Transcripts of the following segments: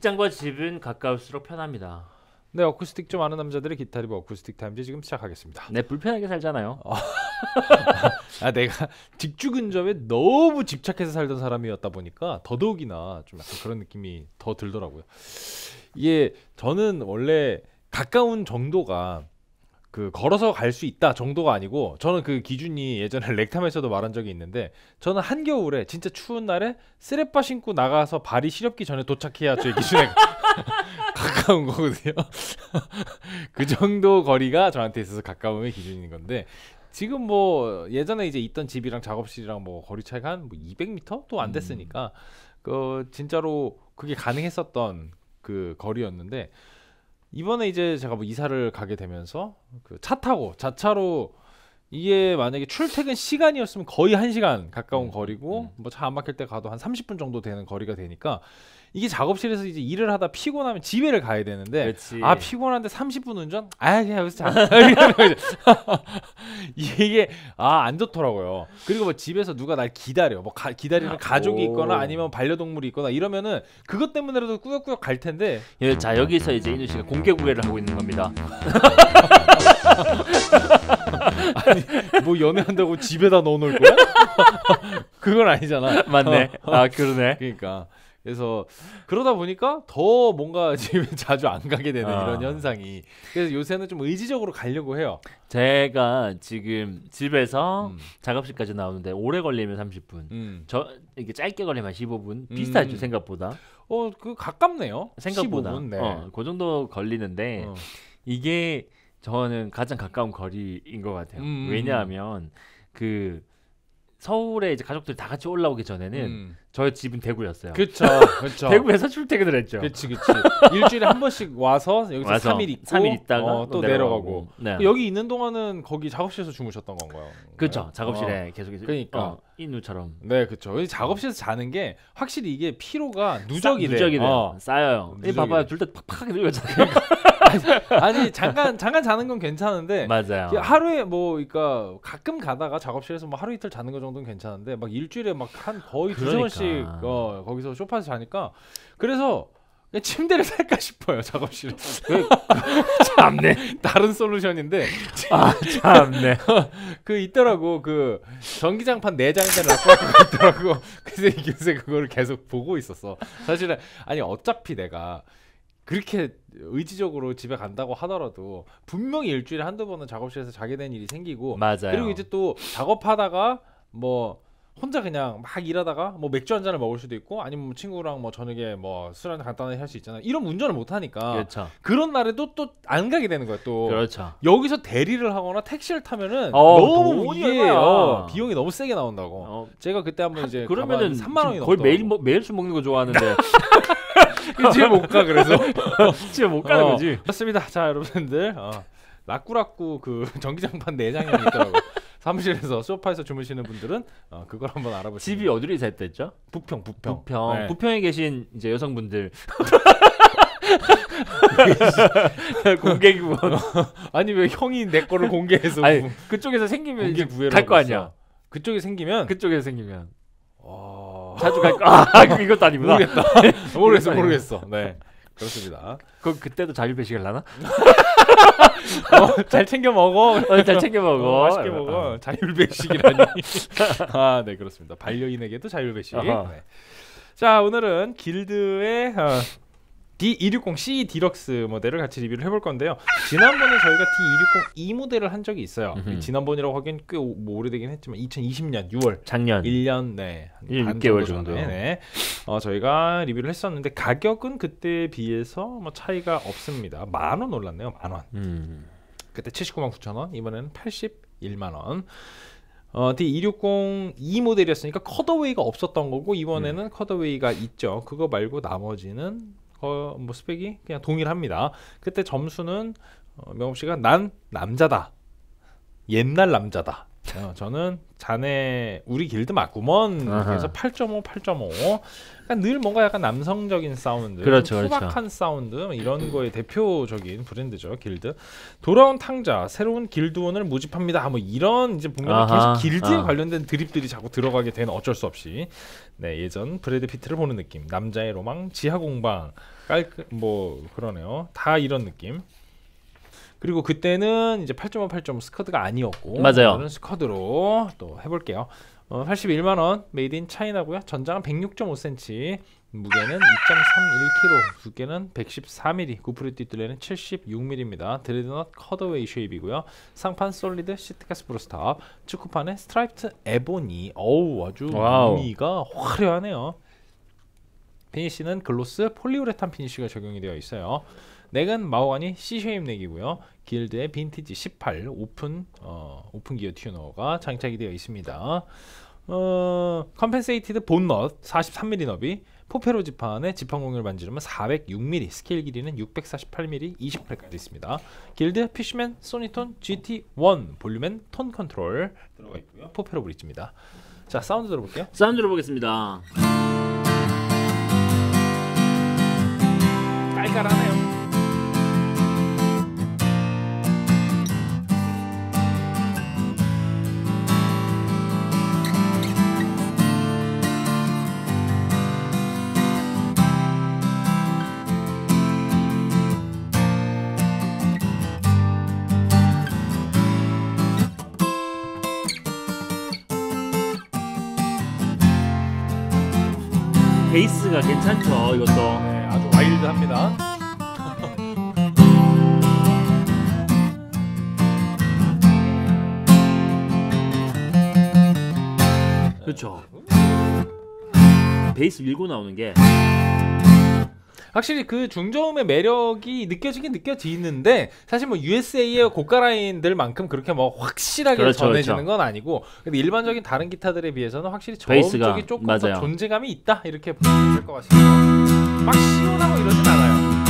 직장과 집은 가까울수록 편합니다. 네, 어쿠스틱 좀 아는 남자들의 기타 리뷰 어쿠스틱 타임즈 지금 시작하겠습니다. 네, 불편하게 살잖아요. 내가 직주 근접에 너무 집착해서 살던 사람이었다 보니까 더더욱이나 좀 약간 그런 느낌이 더 들더라고요. 이게 저는 원래 가까운 정도가 그 걸어서 갈 수 있다 정도가 아니고, 저는 그 기준이 예전에 렉탐에서도 말한 적이 있는데, 저는 한겨울에 진짜 추운 날에 쓰레빠 신고 나가서 발이 시렵기 전에 도착해야 제 기준에 가까운 거거든요. 그 정도 거리가 저한테 있어서 가까움의 기준인 건데, 지금 뭐 예전에 이제 있던 집이랑 작업실이랑 뭐 거리 차이가 한 뭐 200m도 안 됐으니까 그 진짜로 그게 가능했었던 그 거리였는데, 이번에 이제 제가 뭐 이사를 가게 되면서 그 차 타고 자차로, 이게 만약에 출퇴근 시간이었으면 거의 1시간 가까운 거리고, 뭐 차 안 막힐 때 가도 한 30분 정도 되는 거리가 되니까, 이게 작업실에서 이제 일을 하다 피곤하면 집에를 가야 되는데, 그렇지. 아 피곤한데 30분 운전? 그냥 여기서 자. 이게 안 좋더라고요. 그리고 뭐 집에서 누가 날 기다려, 뭐 기다리는 가족이 있거나 아니면 반려동물이 있거나 이러면은 그것 때문에라도 꾸역꾸역 갈 텐데. 예, 자 여기서 이제 인우 씨가 공개 구애를 하고 있는 겁니다. 아니 뭐 연애한다고 집에다 넣어놓을 거야? 그건 아니잖아. 맞네. 아 그러네. 그러니까 그래서 그러다 보니까 더 뭔가 집에 자주 안 가게 되는 이런 현상이. 그래서 요새는 좀 의지적으로 가려고 해요. 제가 지금 집에서 작업실까지 나오는데 오래 걸리면 30분. 저 이게 짧게 걸리면 15분. 비슷하죠 생각보다. 그 가깝네요. 생각보다. 15분, 네. 그 정도 걸리는데 이게 저는 가장 가까운 거리인 것 같아요. 왜냐하면 그 서울에 이제 가족들이 다 같이 올라오기 전에는 저희 집은 대구였어요. 그렇죠. 그렇죠. 대구에서 출퇴근을 했죠. 그렇지. 일주일에 한 번씩 와서 여기서 3일 있고 3일 있다가 또 내려가고. 네. 여기 있는 동안은 거기 작업실에서 주무셨던 건가요? 그렇죠. 작업실에 계속 그러니까 인우처럼. 네, 그렇죠. 작업실에서 자는 게 확실히 이게 피로가 누적이 돼요. 쌓여요. 누적이 봐봐요. 둘 다 팍팍하게 늙었잖아요. 아니 잠깐 자는 건 괜찮은데, 맞아요. 하루에 뭐 그러니까 가끔 가다가 작업실에서 뭐 하루 이틀 자는 거 정도는 괜찮은데, 막 일주일에 막 한 거의 두세 번씩 거기서 소파에서 자니까, 그래서 그냥 침대를 살까 싶어요 작업실에. 참네. 다른 솔루션인데. 참네. 그 있더라고, 그 전기장판 내장된 락커가 있더라고. 그래서 요새 그거를 계속 보고 있었어. 사실은 아니 어차피 내가 그렇게 의지적으로 집에 간다고 하더라도 분명히 일주일에 한두 번은 작업실에서 자게 된 일이 생기고. 맞아요. 그리고 이제 또 작업하다가 뭐 혼자 그냥 막 일하다가 뭐 맥주 한 잔을 먹을 수도 있고, 아니면 뭐 친구랑 뭐 저녁에 뭐 술 한잔 간단하게 할 수 있잖아요. 이런 운전을 못 하니까. 그렇죠. 그런 날에도 또 안 가게 되는 거야 또. 그렇죠. 여기서 대리를 하거나 택시를 타면은 너무 이게 비용이 너무 세게 나온다고. 제가 그때 한번 이제 그러면은 3만 원이 거의 넘더라고. 매일 술 먹는 거 좋아하는데 집에 못 가. 그래서 집에 못 가는 거지. 그렇습니다. 자 여러분들, 라꾸라꾸 그 전기장판 내장형이 있더라고. 사무실에서 소파에서 주무시는 분들은 그걸 한번 알아보시면. 집이 어디로 이사했다 했죠? 부평. 네. 부평에 계신 이제 여성분들. 공개 구원. 아니 왜 형이 내 거를 공개해서. 아니 그쪽에서 생기면 공개 구애를 갈 거 아니야. 그쪽에서 생기면 자주 갈 거. 이것도 아니구나. 모르겠어. 네, 그렇습니다. 그때도 자율 배식을 하나? 잘 챙겨 먹어. 잘 챙겨 먹어. 맛있게 먹어. 자율 배식이라니. 네, 그렇습니다. 반려인에게도 자율 배식. 네. 자, 오늘은 길드의 D260C 디럭스 모델을 같이 리뷰를 해볼 건데요. 지난번에 저희가 D260E 모델을 한 적이 있어요. 지난번이라고 하기엔 꽤 오래되긴 했지만 2020년 6월, 작년 1년 6개월 정도. 네. 저희가 리뷰를 했었는데, 가격은 그때에 비해서 뭐 차이가 없습니다. 10,000원 올랐네요. 10,000원. 그때 799,000원, 이번에는 81만원. D260E 모델이었으니까 컷어웨이가 없었던 거고, 이번에는 컷어웨이가 있죠. 그거 말고 나머지는 뭐 스펙이 그냥 동일합니다. 그때 점수는 명업 씨가 난 남자다, 옛날 남자다 저는 자네 우리 길드 맞구먼. 그래서 8.5, 8.5. 그러니까 늘 뭔가 약간 남성적인 사운드, 그렇죠, 투박한 그렇죠. 사운드 이런 거의 대표적인 브랜드죠 길드. 돌아온 탕자, 새로운 길드원을 모집합니다. 뭐 이런 이제 보면 계속 길드에 관련된 드립들이 자꾸 들어가게 되는 어쩔 수 없이. 네, 예전 브래드 피트를 보는 느낌. 남자의 로망, 지하 공방, 뭐 그러네요. 다 이런 느낌. 그리고 그때는 이제 8.5, 8.5 스쿼드가 아니었고 맞아요. 오늘은 스쿼드로 또 해볼게요. 81만 원, 메이드 인 차이나고요. 전장은 106.5cm, 무게는 2.31kg, 두께는 114mm, 구프리 뒷둘레는 76mm입니다. 드레드넛 컷어웨이 쉐입이고요. 상판 솔리드 시트가스 브루스탑, 축구판에 스트라이프트 에보니. 어우, 아주 무늬가 화려하네요. 피니쉬는 글로스 폴리우레탄 피니쉬가 적용이 되어 있어요. 넥은 마호가니 C쉐입 넥이고요. 길드의 빈티지 18 오픈 기어 튜너가 장착이 되어 있습니다. 컴펜세이티드 본넛 43mm 너비, 포페로 지판에 지판 공률 반지름은 406mm, 스케일 길이는 648mm 28까지 있습니다. 길드 피쉬맨 소니톤 GT1 볼륨앤 톤 컨트롤 들어가 있고요. 포페로 브릿지입니다. 자, 사운드 들어볼게요. 사운드 들어보겠습니다. 깔깔하네요. 베이스가 괜찮죠, 이것도. 네, 아주 와일드합니다. 그렇죠. 베이스 밀고 나오는 게 확실히 그 중저음의 매력이 느껴지긴 느껴지는데 사실 뭐 USA의 고가 라인들만큼 그렇게 뭐 확실하게 그렇죠, 전해지는 그렇죠. 건 아니고, 근데 일반적인 다른 기타들에 비해서는 확실히 저음 베이스가, 쪽이 조금 더 맞아요. 존재감이 있다 이렇게 보시면 될 것 같습니다. 막 시원하고 이러진 않아요,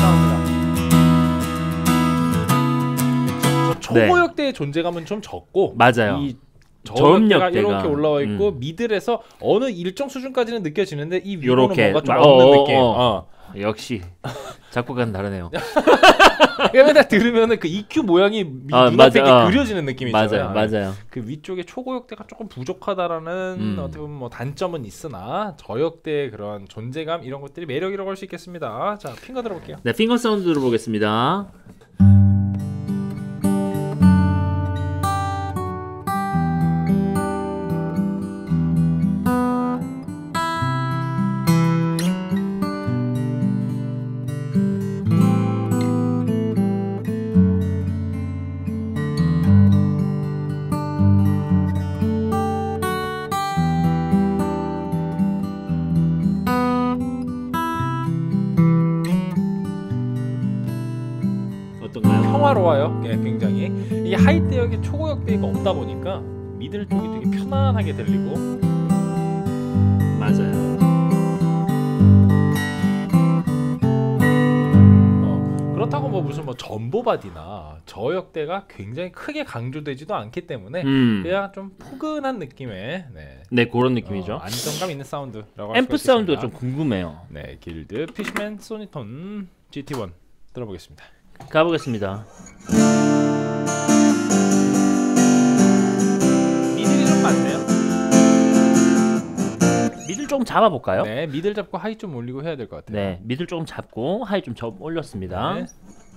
사운드가. 초고역대의 존재감은 좀 적고, 맞아요. 이 저음역대가 저음역대가, 이렇게 올라와 있고 미들에서 어느 일정 수준까지는 느껴지는데 이 위로는 요렇게 뭔가 좀 없는 느낌. 역시 작곡가는 다르네요. 맨날 들으면은 그 EQ 모양이 눈앞에 그려지는 느낌이잖아요. 맞아요. 그 위쪽에 초고역대가 조금 부족하다라는 어떻게 보면 뭐 단점은 있으나 저역대의 그런 존재감 이런 것들이 매력이라고 할 수 있겠습니다. 자, 핑거 들어볼게요. 네, 핑거 사운드 들어보겠습니다. 평화로워요. 예, 굉장히. 이게 하이대역에 초고역대가 없다 보니까 미들 쪽이 되게 편안하게 들리고. 맞아요. 그렇다고 뭐 무슨 뭐 전보바디나 저역대가 굉장히 크게 강조되지도 않기 때문에 그냥 좀 포근한 느낌의 네, 그런 느낌이죠. 안정감 있는 사운드라고 할 앰프 수가 사운드가 있겠습니다. 좀 궁금해요. 네, 길드 피쉬맨 소니톤 GT1 들어보겠습니다. 가보겠습니다. 미들이 좀 많네요. 미들 조금 잡아볼까요? 네, 미들 잡고 하이 좀 올리고 해야 될 것 같아요. 네, 미들 조금 잡고 하이 좀 올렸습니다. 네.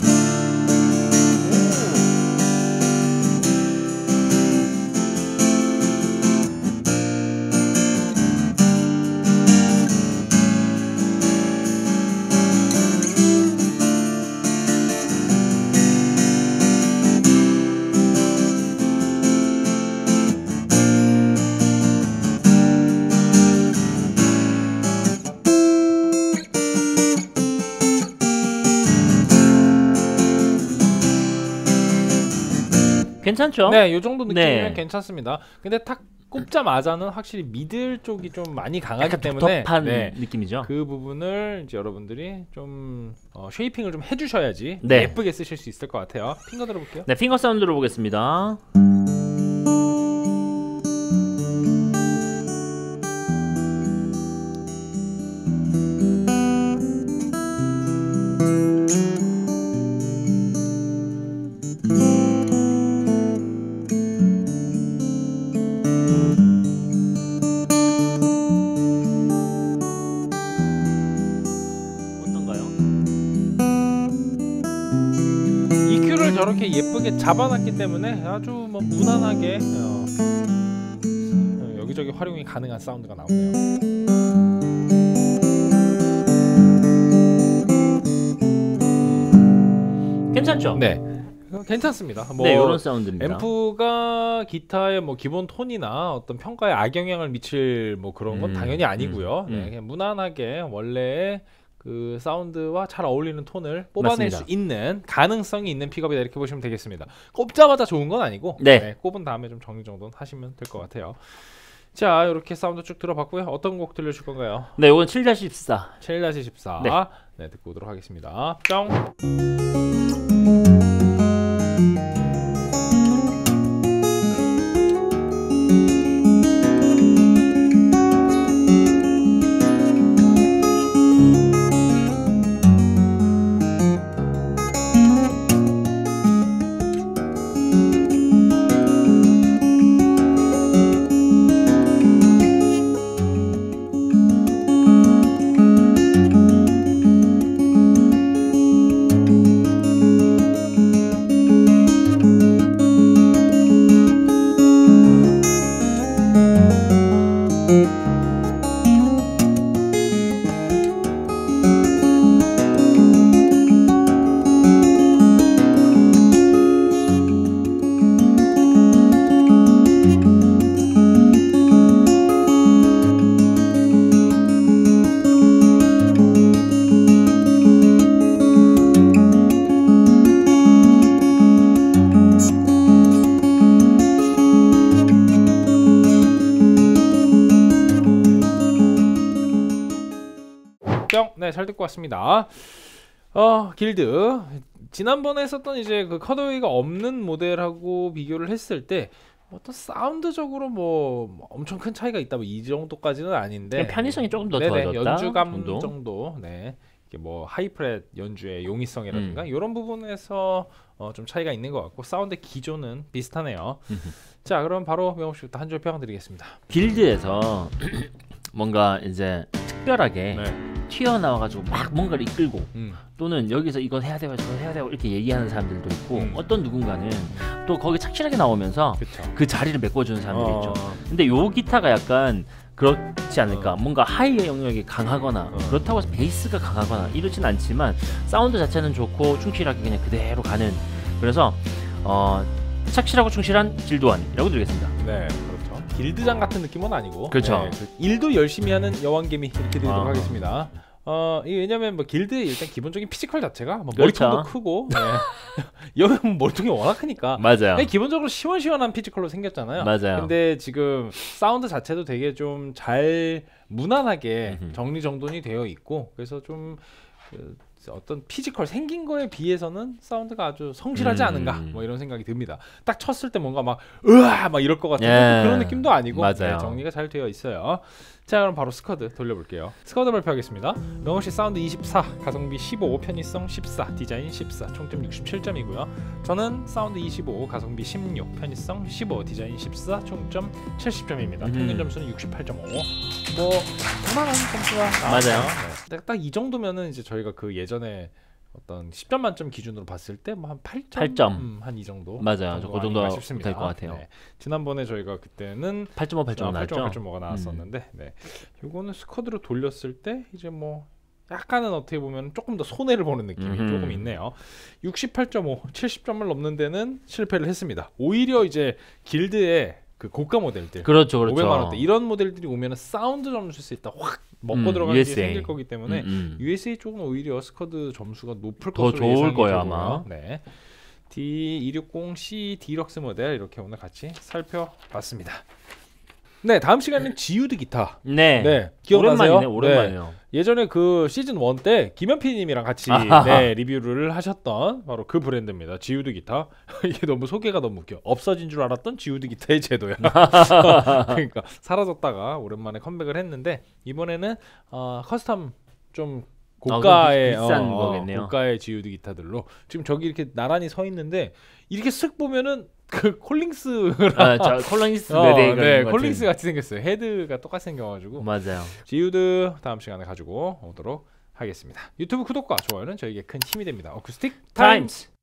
괜찮죠? 네, 이 정도 느낌이면 네. 괜찮습니다. 근데 딱 꼽자마자는 확실히 미들 쪽이 좀 많이 강하기 약간 때문에 텁텁한 느낌이죠. 그 부분을 이제 여러분들이 좀 쉐이핑을 좀 해주셔야지 네. 예쁘게 쓰실 수 있을 것 같아요. 핑거 들어볼게요. 네, 핑거 사운드 들어보겠습니다. 저렇게 예쁘게 잡아놨기 때문에 아주 뭐 무난하게 여기저기 활용이 가능한 사운드가 나오네요. 괜찮죠? 네, 괜찮습니다. 네, 이런 사운드입니다. 앰프가 기타의 뭐 기본 톤이나 어떤 평가에 악영향을 미칠 뭐 그런 건 당연히 아니고요. 네, 그냥 무난하게 원래의 그 사운드와 잘 어울리는 톤을 뽑아낼 맞습니다. 수 있는 가능성이 있는 픽업이다 이렇게 보시면 되겠습니다. 꼽자마자 좋은 건 아니고 네. 꼽은 다음에 좀 정리정돈 하시면 될 것 같아요. 자, 이렇게 사운드 쭉 들어봤고요. 어떤 곡 들려줄 건가요? 네, 이건 7-14. 7-14. 네. 네, 듣고 오도록 하겠습니다. 뿅. 네, 잘 듣고 왔습니다. 길드 지난번에 했었던 이제 그 컷어웨이가 없는 모델하고 비교를 했을 때 어떤 사운드적으로 뭐 엄청 큰 차이가 있다 뭐 이 정도까지는 아닌데 편의성이 조금 더 네네, 좋아졌다 연주감 정도. 네, 이게 뭐 하이프렛 연주의 용이성이라든가 이런 부분에서 좀 차이가 있는 것 같고 사운드 기조는 비슷하네요. 자, 그럼 바로 명호 씨부터 한 줄 평 드리겠습니다. 길드에서 뭔가 이제 특별하게 튀어나와가지고 막 뭔가를 이끌고 또는 여기서 이거 해야 되고 저거 해야 되고 이렇게 얘기하는 사람들도 있고 어떤 누군가는 또 거기 착실하게 나오면서 그쵸. 그 자리를 메꿔주는 사람들이 있죠. 근데 요 기타가 약간 그렇지 않을까. 뭔가 하이의 영역이 강하거나 그렇다고 해서 베이스가 강하거나 이러진 않지만 사운드 자체는 좋고 충실하게 그냥 그대로 가는, 그래서 착실하고 충실한 길드완이라고 드리겠습니다. 네, 그렇죠. 길드장 같은 느낌은 아니고 그렇죠. 네, 일도 열심히 하는 여왕개미 이렇게 드리도록 하겠습니다. 이게 왜냐면 뭐 길드 일단 기본적인 피지컬 자체가 뭐 머리통도 그렇죠. 크고 여기 머리통이 워낙 크니까 맞아요. 기본적으로 시원시원한 피지컬로 생겼잖아요. 맞아요. 근데 지금 사운드 자체도 되게 좀 잘 무난하게 정리정돈이 되어 있고 그래서 좀 어떤 피지컬 생긴 거에 비해서는 사운드가 아주 성실하지 않은가 뭐 이런 생각이 듭니다. 딱 쳤을 때 뭔가 막 으아 막 이럴 것 같은데 그런 느낌도 아니고 네, 정리가 잘 되어 있어요. 자, 그럼 바로 스쿼드 돌려볼게요. 스쿼드 발표하겠습니다. 명호씨 사운드 24, 가성비 15, 편의성 14, 디자인 14, 총점 67점이고요. 저는 사운드 25, 가성비 16, 편의성 15, 디자인 14, 총점 70점입니다. 평균 점수는 68.5. 뭐 그만한 점수가 나와요. 맞아요. 네. 딱 이 정도면은 이제 저희가 그 예전에 어떤 10점 만점 기준으로 봤을 때 뭐 한 8점, 한 이 정도. 맞아요. 그 정도 될 것 같아요. 네. 지난번에 저희가 그때는 8.5, 8.5 나왔죠. 8.5가 나왔었는데, 네. 요거는 스쿼드로 돌렸을 때 이제 뭐 약간은 어떻게 보면 조금 더 손해를 보는 느낌이 조금 있네요. 68.5, 70점을 넘는 데는 실패를 했습니다. 오히려 이제 길드의 그 고가 모델들, 그렇죠. 500만 원대 이런 모델들이 오면은 사운드 점수에서 있다 확 먹고 들어가는 게 생길 거기 때문에 USA 쪽은 오히려 스쿼드 점수가 높을 더 것으로 좋을 예상이 거예요 되고요. 아마. 네. D260C 디럭스 모델 이렇게 오늘 같이 살펴봤습니다. 네, 다음 시간은 지우드 기타. 네. 기억나세요? 오랜만이네요. 네. 예전에 그 시즌 1 때 김현피님이랑 같이 리뷰를 하셨던 바로 그 브랜드입니다. 지우드 기타. 이게 너무 소개가 너무 웃겨. 없어진 줄 알았던 지우드 기타의 제도야. 그러니까 사라졌다가 오랜만에 컴백을 했는데 이번에는 커스텀 좀 고가의 비싼 거겠네요. 고가의 지우드 기타들로 지금 저기 이렇게 나란히 서 있는데 이렇게 쓱 보면은 그 콜링스랑 콜링스 네, 콜링스 같이 생겼어요. 헤드가 똑같이 생겨가지고. 맞아요. 지우드 다음 시간에 가지고 오도록 하겠습니다. 유튜브 구독과 좋아요는 저에게 큰 힘이 됩니다. 어쿠스틱 타임스.